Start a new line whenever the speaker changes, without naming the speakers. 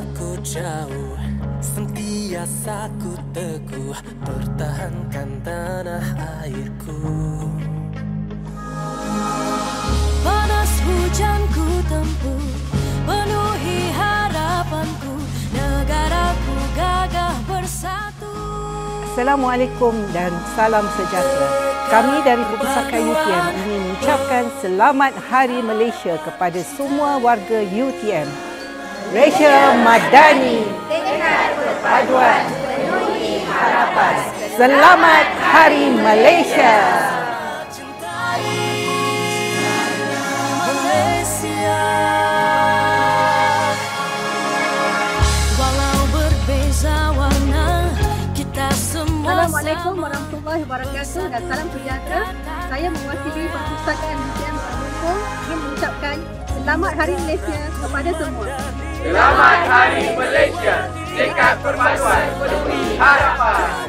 ku jauh, sentiasa ku teguh pertahankan tanah airku.
Panas hujan ku tempuh, penuhi harapanku, negaraku gagah bersatu.
Assalamualaikum dan salam sejahtera. Kami dari Pusaka UTM ingin mengucapkan Selamat Hari Malaysia kepada semua warga UTM. Malaysia Madani, tekad perpaduan, penuhi harapan. Selamat Hari Malaysia.
Assalamualaikum warahmatullahi wabarakatuh dan salam sejahtera. Saya mewakili Perpustakaan UTM Kuala Lumpur ingin mengucapkan Selamat Hari Malaysia kepada semua.
Selamat Hari Malaysia, tekad perpaduan, penuhi harapan.